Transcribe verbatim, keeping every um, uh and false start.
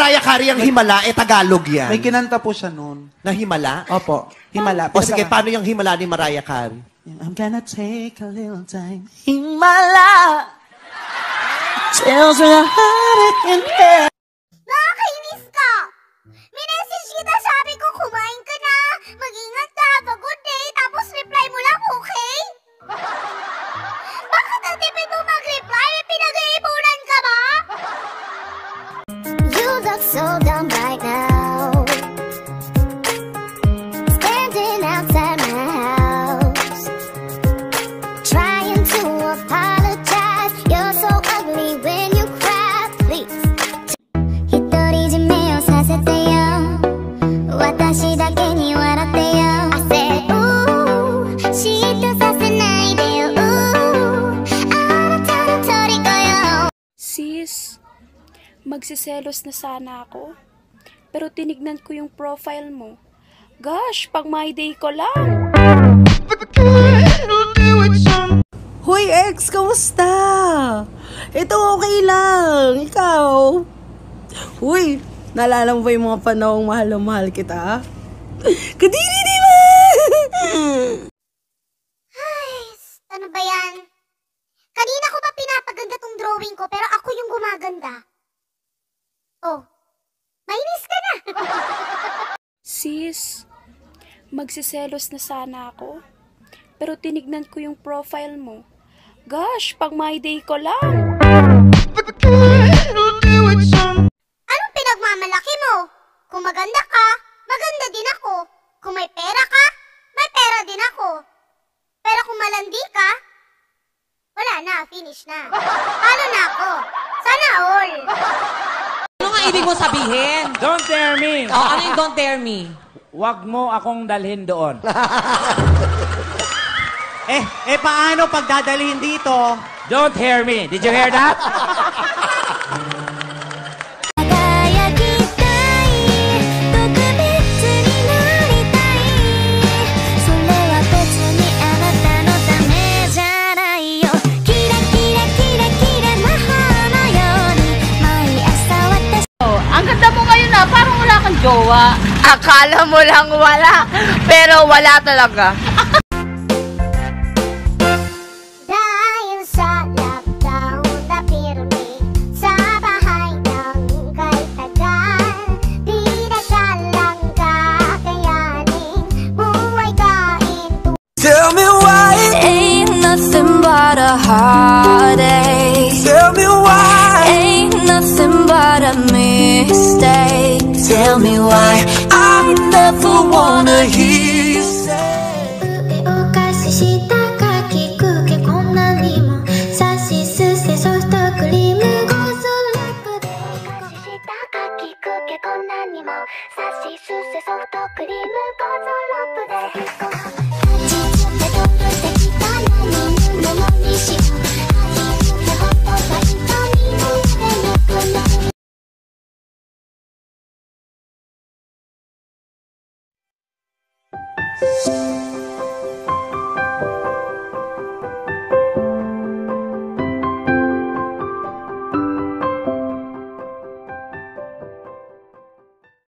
Mariah Carey ang Himala, eh Tagalog yan. May kinanta po siya noon. Na Himala? Opo, Himala. O sige, paano yung Himala ni Mariah Carey? I'm gonna take a little time. Himala. Tells me how to get there. Nakakainis ka! Minessage kita, sabi ko kumain ka na. Mag-ingat ka, have a good day. Tapos reply mo lang, okay? Bakit ang tipid mo mag-reply? May pinag-iipunan ka ba? You look so dumb right now. Standing outside my house, trying to apologize. You're so ugly when you cry, please. Hitorijime o sasete yo, watashi dake ni waratte yo. I said, ooh, shito sasenai de yo, ooh, anata no toriko yo. Sis, magsiselos na sana ako. Pero tinignan ko yung profile mo. Gosh, pag my day ko lang. Hoy ex, kamusta? Ito okay lang. Ikaw? Uy, naalala mo ba yung mga panahong mahal na mahal kita? Kadiri, di ba? Ay, ano ba yan? Kanina ko pa pinapaganda tong drawing ko, pero ako yung gumaganda. Oh, mainis ka na. Sis, magsiselos na sana ako. Pero tinignan ko yung profile mo. Gosh, pag my day ko lang. Anong pinagmamalaki mo? Kung maganda ka, maganda din ako. Kung may pera ka, may pera din ako. Pero kung malandi ka, wala na, finish na. Talo na ako. Sana all. Ano nga ibig mo sabihin? Don't dare me. Oh, ano yung don't dare me? Huwag mo akong dalhin doon. Eh, eh paano pag dadalhin dito? Don't hear me. Did you hear that? Ang ganda mo ngayon na, parang wala kang jowa. Akala mo lang wala, pero wala talaga. Dahil sa lockdown na pirmi sa bahay ng kay tagal, di na salang kakayanin, buhay kain. Tell me why it ain't nothing but a heartache. Tell me why ain't nothing but a mistake. Tell me why I never wanna hear you say. お菓子したかきくけこんなにもさしすせソフトクリームゴーズラップでお菓子したかきくけこんなにもさしすせソフトクリームゴーズラップでご飯味付けとってきたのにものにしよう味付けほっとか人にも出なくない Thank you.